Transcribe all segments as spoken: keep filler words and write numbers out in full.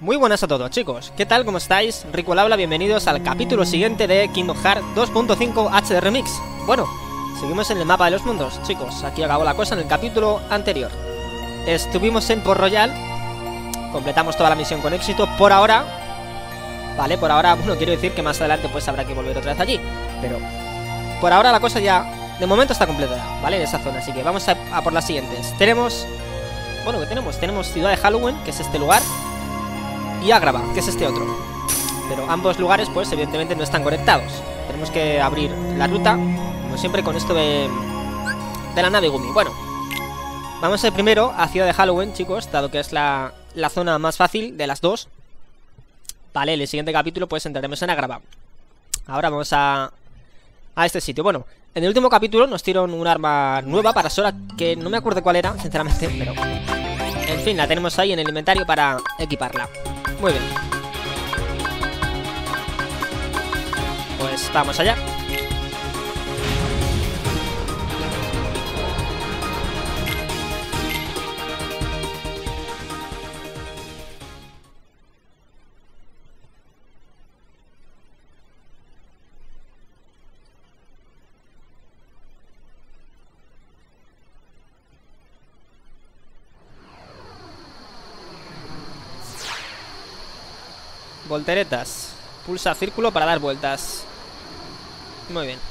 Muy buenas a todos, chicos. ¿Qué tal? ¿Cómo estáis? Rico al habla, bienvenidos al capítulo siguiente de Kingdom Hearts dos punto cinco H D Remix. Bueno, seguimos en el mapa de los mundos, chicos. Aquí acabó la cosa en el capítulo anterior. Estuvimos en Port Royal, completamos toda la misión con éxito por ahora. Vale, por ahora, bueno, quiero decir que más adelante pues habrá que volver otra vez allí. Pero por ahora la cosa ya, de momento está completada, ¿vale? En esa zona, así que vamos a, a por las siguientes. Tenemos, bueno, ¿qué tenemos? Tenemos Ciudad de Halloween, que es este lugar, y Agrabah, que es este otro. Pero ambos lugares, pues, evidentemente no están conectados. Tenemos que abrir la ruta, como siempre, con esto de, de la nave Gumi. Bueno, vamos a ir primero a Ciudad de Halloween, chicos, dado que es la, la zona más fácil de las dos. Vale, en el siguiente capítulo, pues, entraremos en Agrabah. Ahora vamos a, a este sitio. Bueno, en el último capítulo nos dieron un arma nueva para Sora, que no me acuerdo cuál era, sinceramente, pero... en fin, la tenemos ahí en el inventario para equiparla. Muy bien. Pues vamos allá. Volteretas. Pulsa círculo para dar vueltas. Muy bien.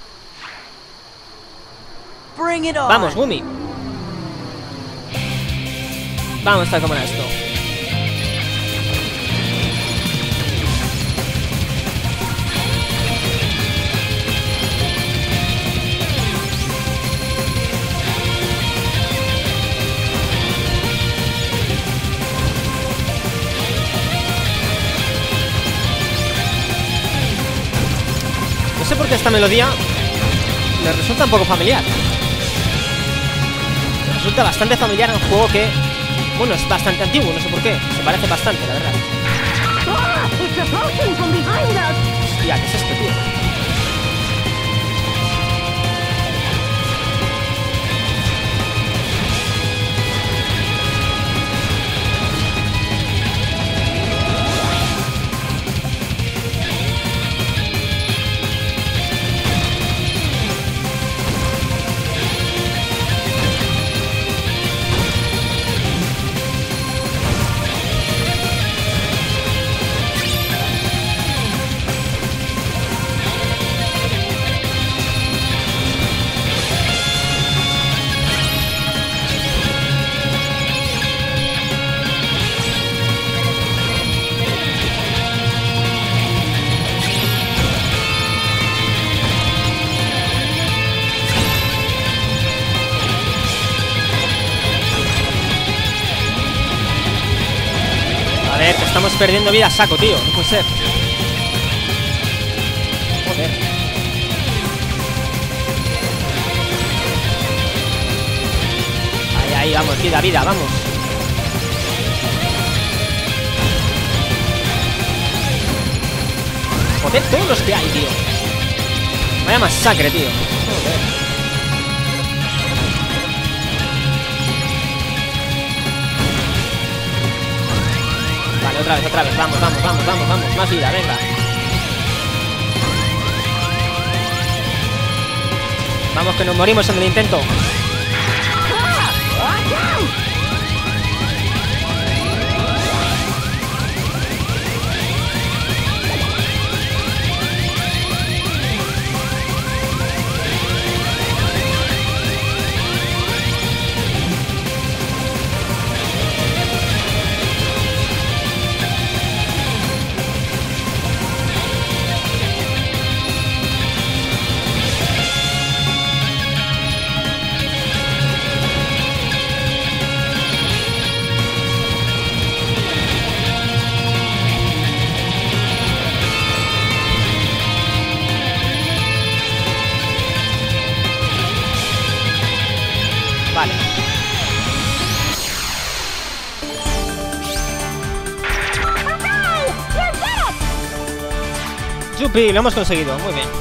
Vamos, Gumi. Vamos a ver cómo era esto. No sé por qué esta melodía me resulta un poco familiar. Me resulta bastante familiar a un juego que, bueno, es bastante antiguo, no sé por qué. Se parece bastante, la verdad. Hostia, ¿qué es esto, tío? Que estamos perdiendo vida a saco, tío. No puede ser. Joder. Ahí, ahí, vamos, vida, vida, vamos. Joder, todos los que hay, tío. Vaya masacre, tío. Joder. Vale, otra vez, otra vez, vamos, vamos, vamos, vamos, vamos, más vida, venga. Vamos que nos morimos en el intento. Vale. ¡Yupi! Lo hemos conseguido, muy bien.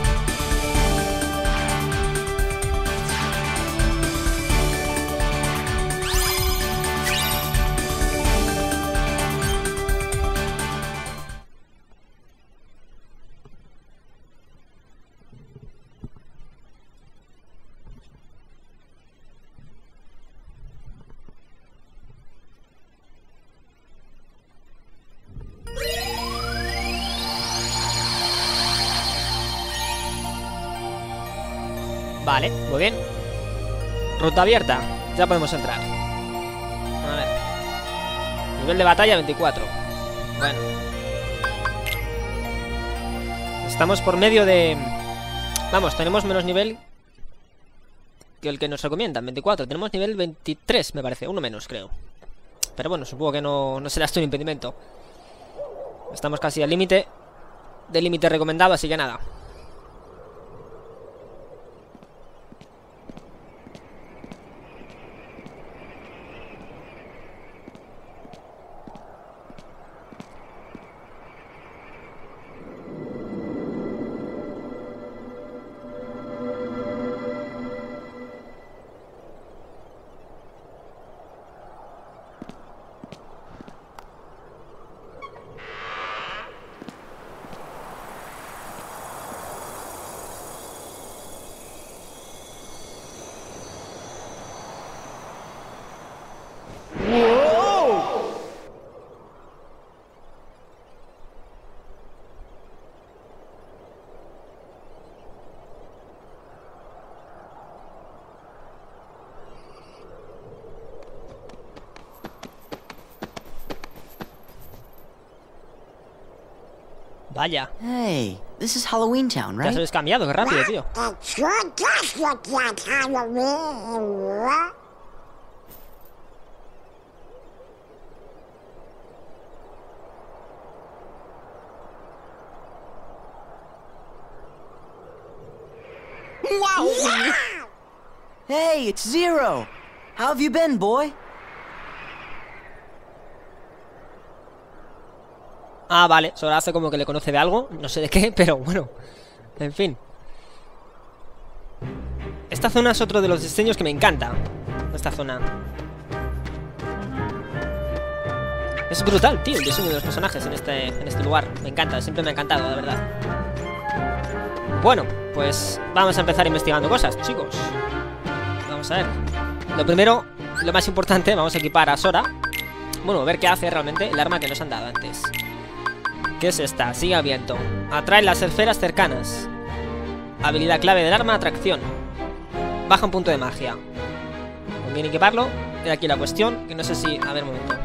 Vale, muy bien. Ruta abierta. Ya podemos entrar. A ver. Nivel de batalla veinticuatro. Bueno. Estamos por medio de... Vamos, tenemos menos nivel que el que nos recomiendan, veinticuatro. Tenemos nivel veintitrés, me parece. Uno menos, creo. Pero bueno, supongo que no, no será esto un impedimento. Estamos casi al límite del límite recomendado, así que nada. Vaya. Hey, this is Halloween Town, Ya right? se habéis cambiado, qué rápido, tío. It sure does look like Halloween. Wow! Hey, it's Zero. How have you been, boy? Ah, vale, Sora hace como que le conoce de algo. No sé de qué, pero bueno. En fin. Esta zona es otro de los diseños que me encanta. Esta zona es brutal, tío, el diseño de los personajes en este, en este lugar. Me encanta, siempre me ha encantado, de verdad. Bueno, pues vamos a empezar investigando cosas, chicos. Vamos a ver. Lo primero, lo más importante, vamos a equipar a Sora. Bueno, ver qué hace realmente el arma que nos han dado antes. ¿Qué es esta? Sigue a viento. Atrae las esferas cercanas. Habilidad clave del arma, atracción. Baja un punto de magia. Conviene equiparlo. Y aquí la cuestión, que no sé si... A ver, un momento.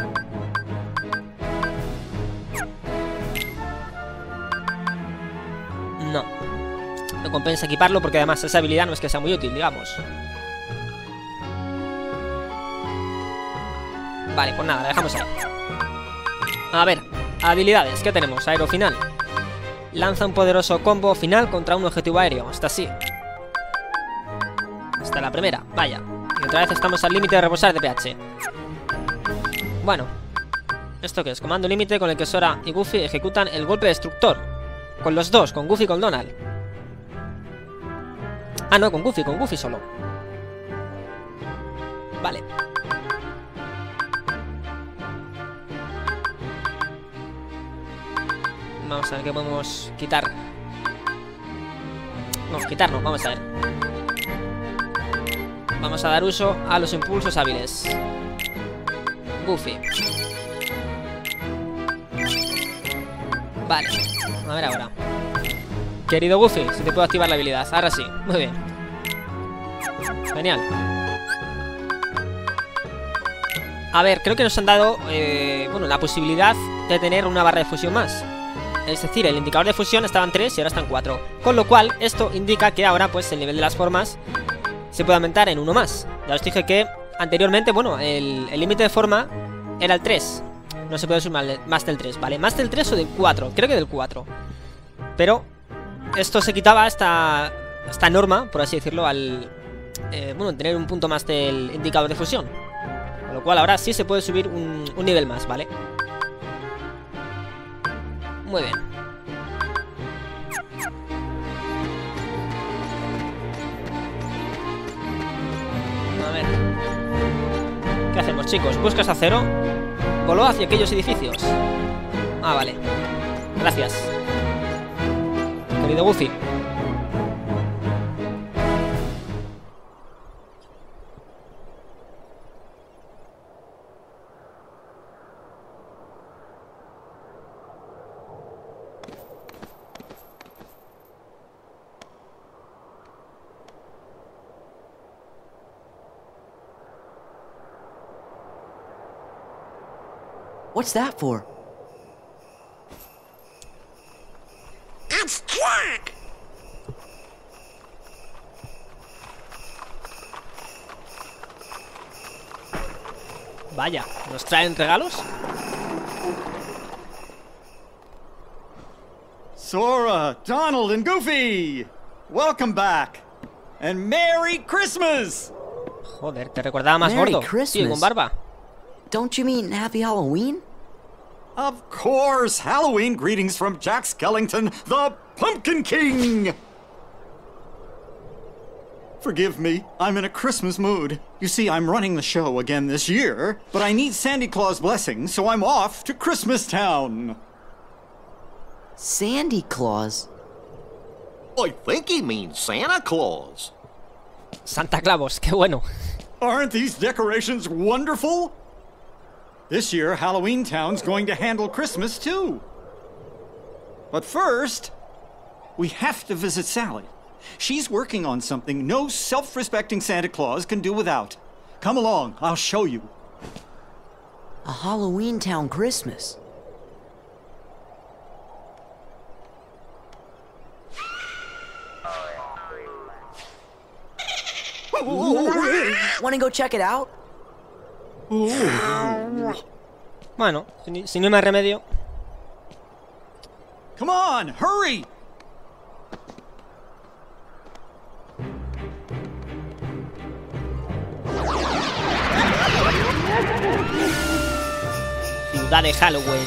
No. No compensa equiparlo porque además esa habilidad no es que sea muy útil, digamos. Vale, pues nada, la dejamos ahí. A ver, habilidades, ¿qué tenemos? Aero final. Lanza un poderoso combo final contra un objetivo aéreo. Esta sí. Esta es la primera, vaya. Y otra vez estamos al límite de reposar de P H. Bueno. ¿Esto qué es? Comando límite con el que Sora y Goofy ejecutan el golpe destructor. Con los dos, con Goofy y con Donald. Ah, no, con Goofy, con Goofy solo. Vale. Vamos a ver qué podemos quitar. No, quitarnos, vamos a ver. Vamos a dar uso a los impulsos hábiles. Goofy. Vale, a ver ahora. Querido Goofy, si te puedo activar la habilidad. Ahora sí, muy bien. Genial. A ver, creo que nos han dado eh, bueno, la posibilidad de tener una barra de fusión más. Es decir, el indicador de fusión estaba en tres y ahora está en cuatro. Con lo cual, esto indica que ahora pues el nivel de las formas se puede aumentar en uno más. Ya os dije que anteriormente, bueno, el límite de forma era el tres. No se puede subir más del tres, ¿vale? Más del tres o del cuatro, creo que del cuatro. Pero esto se quitaba esta, esta norma, por así decirlo, al eh, bueno, tener un punto más del indicador de fusión. Con lo cual ahora sí se puede subir un, un nivel más, ¿vale? Muy bien. A ver. ¿Qué hacemos, chicos? ¿Buscas acero? Voló hacia aquellos edificios. Ah, vale. Gracias. Querido Goofy. What's that for? It's Jack! Vaya, ¿nos traen regalos? Sora, Donald, and Goofy! Welcome back! And Merry Christmas! Joder, te recordaba más Merry gordo. Christmas. Tío, con barba. Don't you mean Happy Halloween? Of course! Halloween greetings from Jack Skellington, the Pumpkin King! Forgive me, I'm in a Christmas mood. You see, I'm running the show again this year, but I need Sandy Claus' blessing, so I'm off to Christmas Town. Sandy Claus? I think he means Santa Claus. Santa Clavos, qué bueno. Aren't these decorations wonderful? This year, Halloween Town's going to handle Christmas too. But first, we have to visit Sally. She's working on something no self-respecting Santa Claus can do without. Come along, I'll show you. A Halloween Town Christmas. Wanna go check it out? Bueno, si, si no hay más remedio. Come on, hurry! Ciudad de Halloween.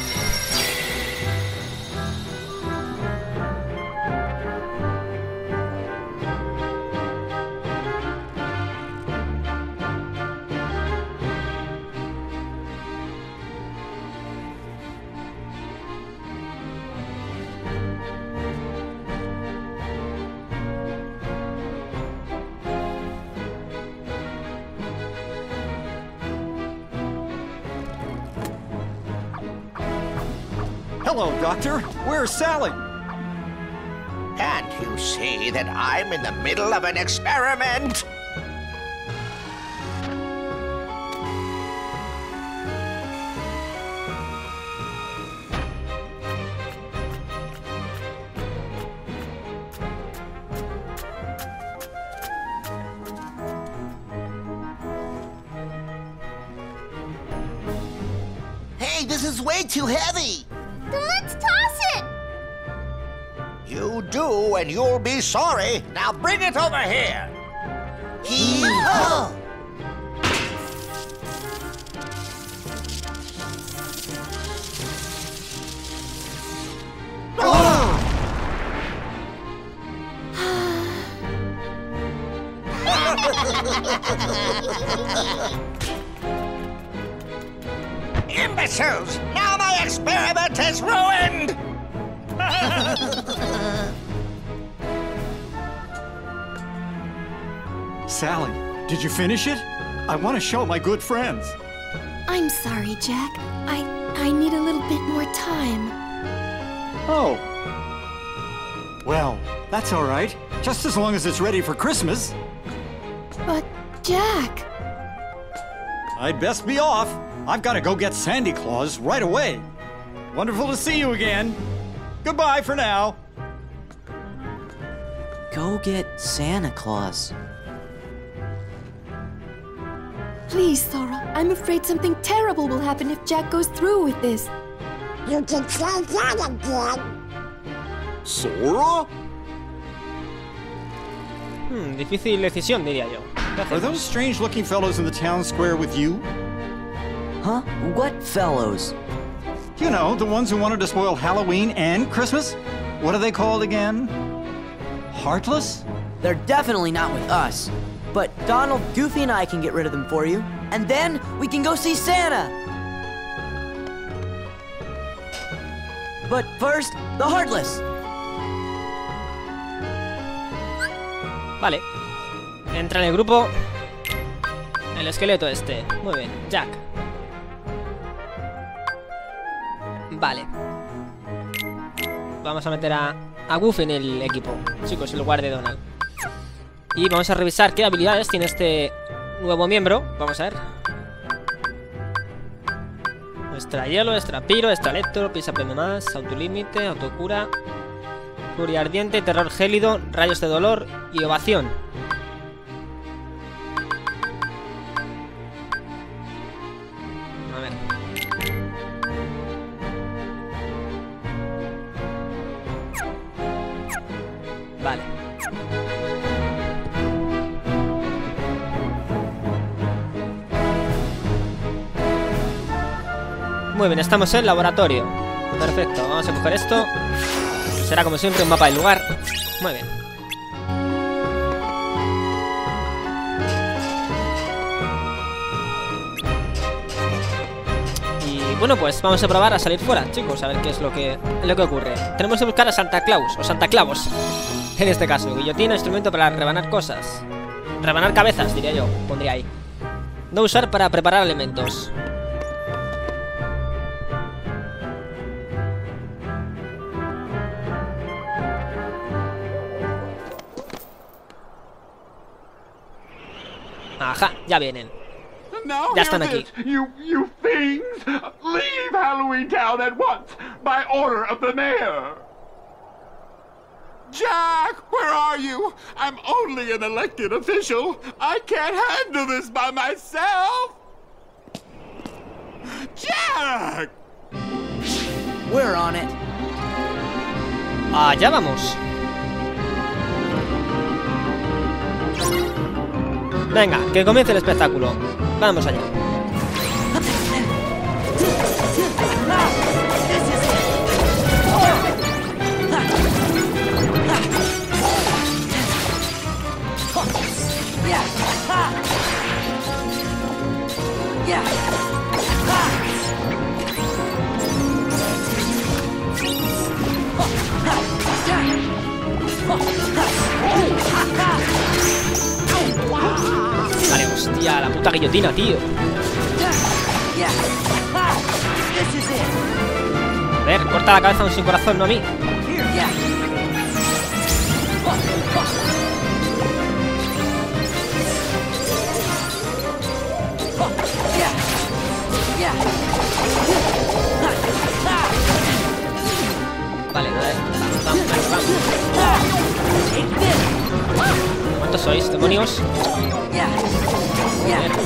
Hello, Doctor. Where's Sally? Can't you see that I'm in the middle of an experiment? Hey, this is way too heavy! Then let's toss it! You do, and you'll be sorry. Now bring it over here. Hee-haw! Imbeciles! Now my experiment is ruined! Sally, did you finish it? I want to show my good friends. I'm sorry, Jack. I I need a little bit more time. Oh. Well, that's all right. Just as long as it's ready for Christmas. But, Jack... I'd best be off. I've got to go get Sandy Claus right away. Wonderful to see you again. Goodbye for now. Go get Santa Claus. Please, Sora. I'm afraid something terrible will happen if Jack goes through with this. You can say that again! Sora? Hmm, difícil decisión, diría yo. Are those strange-looking fellows in the town square with you? Huh? What fellows? You know, the ones who wanted to spoil Halloween and Christmas? What are they called again? Heartless? They're definitely not with us. But Donald, Goofy, and I can get rid of them for you. And then we can go see Santa! But first, the Heartless! Vale. Entra en el grupo el esqueleto este. Muy bien, Jack. Vale. Vamos a meter a, a Goofy en el equipo. Chicos, el lugar de Donald. Y vamos a revisar qué habilidades tiene este nuevo miembro. Vamos a ver. Extra hielo, extra piro, extra electro, pisa premio más, autolímite, autocura, furia ardiente, terror gélido, rayos de dolor y ovación. A ver. Vale. Muy bien, estamos en el laboratorio. Perfecto, vamos a coger esto. Será como siempre un mapa del lugar. Muy bien. Y bueno, pues vamos a probar a salir fuera, chicos, a ver qué es lo que, lo que ocurre. Tenemos que buscar a Santa Claus, o Santa Clavos. En este caso, guillotina, instrumento para rebanar cosas. Rebanar cabezas, diría yo, pondría ahí. No usar para preparar alimentos. Ajá, ya vienen. Ya están aquí. You, you fiends! Leave Halloween Town at once, by order of the mayor! Jack, where are you? I'm only an elected official. I can't handle this by myself! Jack! We're on it. Allá vamos. Venga, que comience el espectáculo. Vamos allá. Vale, hostia, la puta guillotina, tío. A ver, corta la cabeza a un sin corazón, no a mí. Vale, a ver, vamos, vamos, vamos. ¿Cuántos sois, demonios? Joder.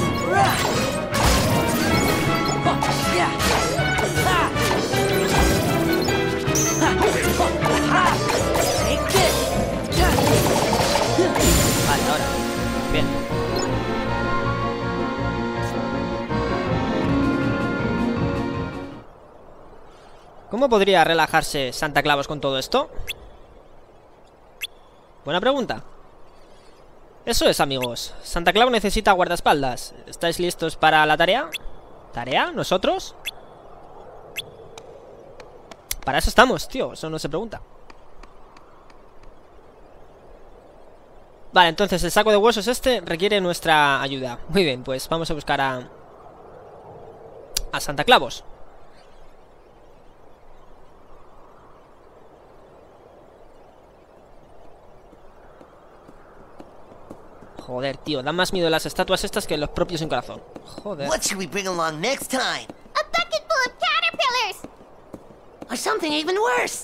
Vale, ahora. Bien. ¿Cómo podría relajarse Santa Claus con todo esto? Buena pregunta. Eso es, amigos. Santa Claus necesita guardaespaldas. ¿Estáis listos para la tarea? ¿Tarea? ¿Nosotros? Para eso estamos, tío. Eso no se pregunta. Vale, entonces el saco de huesos este requiere nuestra ayuda. Muy bien, pues vamos a buscar a... a Santa Claus. Joder, tío, dan más miedo las estatuas estas que los propios sin corazón. Joder. What should we bring along next time? A bucket full of caterpillars! Or something even worse?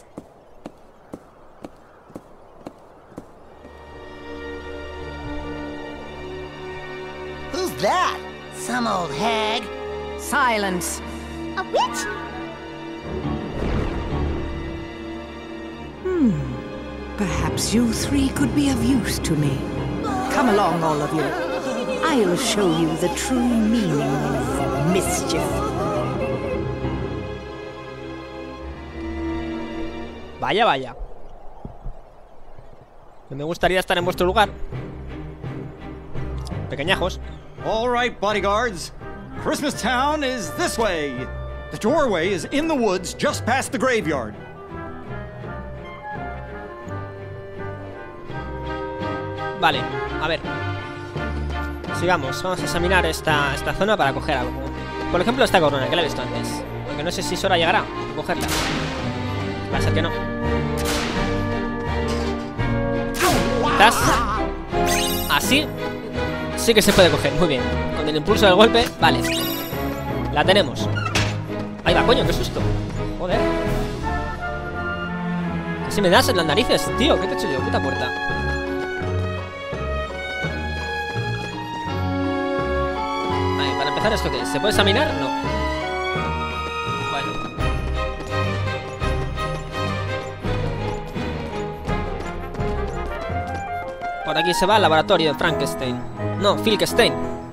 Who's that? Some old hag? Silence. A witch? Hmm. Perhaps you three could be of use to me. Come along, all of you. I'll show you the true meaning of mischief. Vaya, vaya. Me gustaría estar en vuestro lugar. Pequeñajos. All right, bodyguards. Christmas Town is this way. The doorway is in the woods just past the graveyard. Vale, a ver. Sigamos, vamos a examinar esta, esta zona para coger algo. Por ejemplo, esta corona, que la he visto antes. Porque no sé si Sora llegará a cogerla. Va a ser que no. Quizás así sí que se puede coger, muy bien. Con el impulso del golpe, vale. La tenemos. Ahí va, coño, qué susto. Joder. Casi me das en las narices, tío. ¿Qué te he hecho yo? Puta puerta. Vale, para empezar, ¿esto qué es? ¿Se puede examinar? No. Bueno. Por aquí se va al laboratorio de Frankenstein. No, Filkenstein.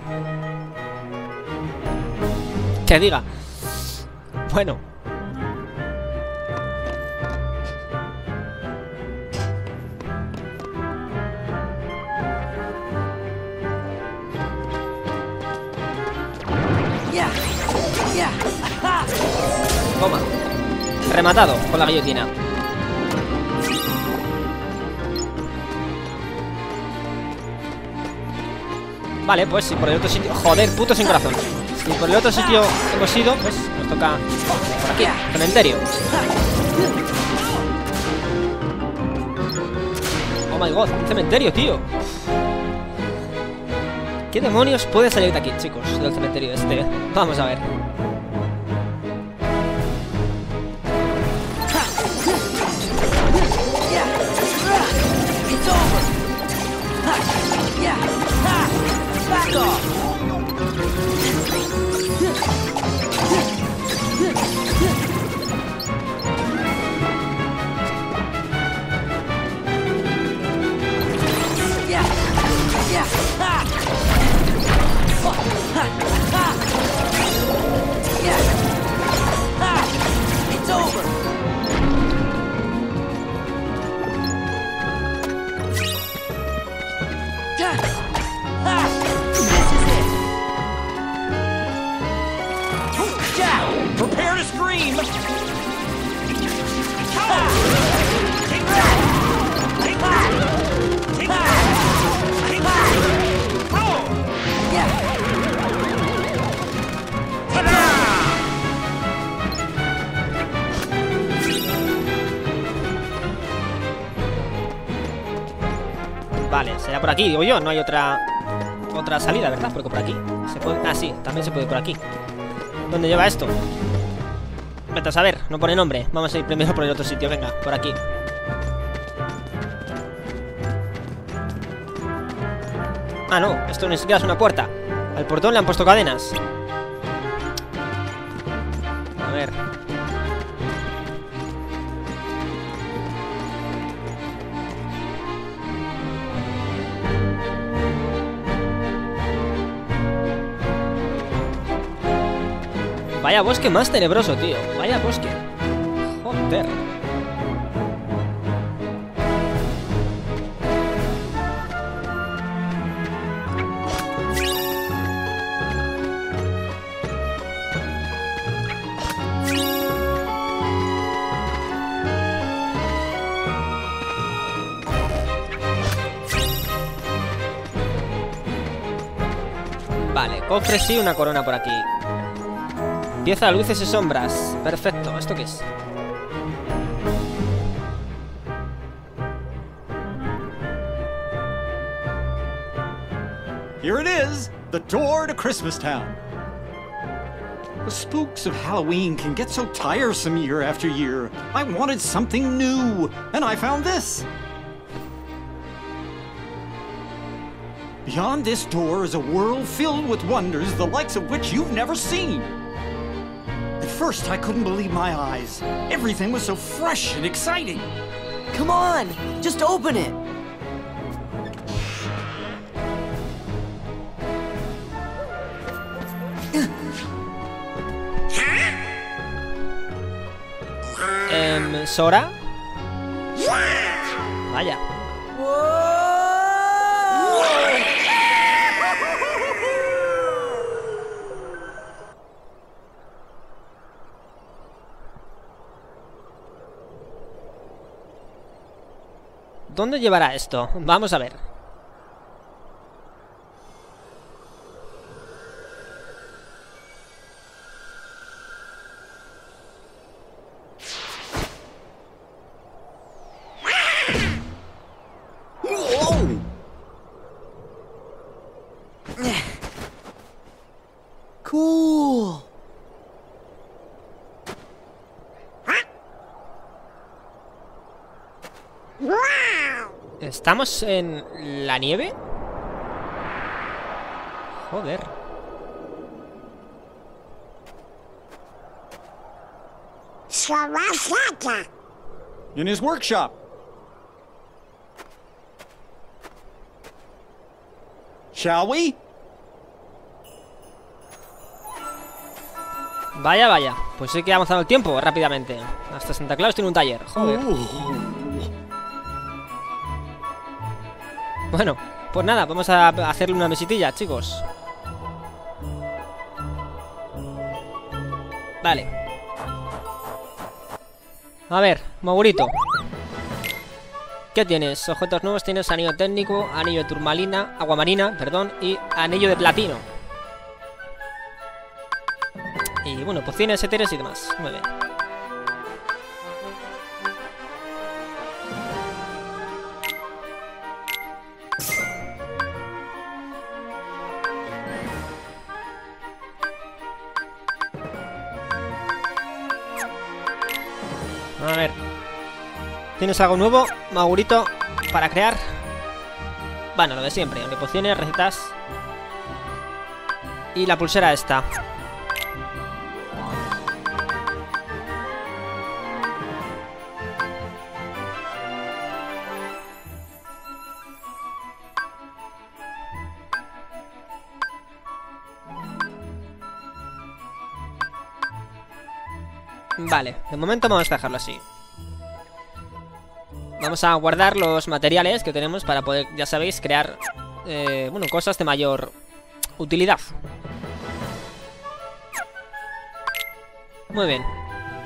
Que diga. Bueno. Toma. Rematado con la guillotina. Vale, pues si por el otro sitio... Joder, puto sin corazón. Si por el otro sitio hemos ido, pues nos toca por aquí, cementerio. Oh my god, un cementerio, tío. ¿Qué demonios puede salir de aquí, chicos? Del cementerio este. Vamos a ver. Prepare to scream! Vale, será por aquí, digo yo. No hay otra otra salida, ¿verdad? Porque por aquí se puede... Ah, sí, también se puede por aquí. ¿Dónde lleva esto? Vete a saber, no pone nombre. Vamos a ir primero por el otro sitio, venga, por aquí. Ah, no, esto ni siquiera es una puerta. Al portón le han puesto cadenas. A ver. Vaya bosque más tenebroso, tío. Vaya bosque. Joder. Vale, cofre sí, una corona por aquí. Pieza de luces y sombras. Perfecto. ¿Esto qué es? Here it is, the door to Christmas Town. The spooks of Halloween can get so tiresome year after year. I wanted something new, and I found this. Beyond this door is a world filled with wonders the likes of which you've never seen. At first, I couldn't believe my eyes. Everything was so fresh and exciting. Come on, just open it. Em, ¿Sora? Vaya. ¿Dónde llevará esto? Vamos a ver. Cool. ¿Estamos en la nieve? Joder. In his workshop. Shall we? Vaya, vaya. Pues sí que ha avanzado el tiempo rápidamente. Hasta Santa Claus tiene un taller. Joder. Bueno, pues nada, vamos a hacerle una mesitilla, chicos. Vale. A ver, Mogurito. ¿Qué tienes? Objetos nuevos, tienes anillo técnico, anillo de turmalina, aguamarina, perdón, y anillo de platino. Y bueno, pociones, éteres y demás. Muy bien. A ver. ¿Tienes algo nuevo, Magurito, para crear? Bueno, lo de siempre. Pociones, recetas. Y la pulsera esta. Vale, de momento vamos a dejarlo así. Vamos a guardar los materiales que tenemos para poder, ya sabéis, crear eh, bueno, cosas de mayor utilidad. Muy bien.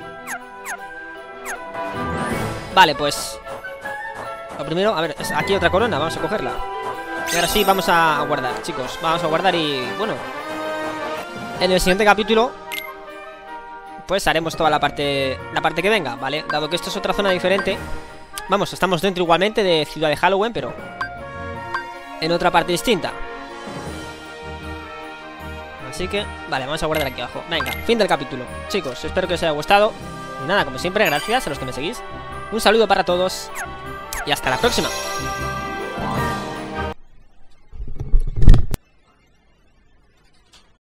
Vale, pues lo primero, a ver, es aquí otra corona, vamos a cogerla. Y ahora sí, vamos a guardar, chicos. Vamos a guardar y, bueno, en el siguiente capítulo pues haremos toda la parte la parte que venga, ¿vale? Dado que esto es otra zona diferente. Vamos, estamos dentro igualmente de Ciudad de Halloween, pero en otra parte distinta. Así que, vale, vamos a guardar aquí abajo. Venga, fin del capítulo. Chicos, espero que os haya gustado. Y nada, como siempre, gracias a los que me seguís. Un saludo para todos y hasta la próxima.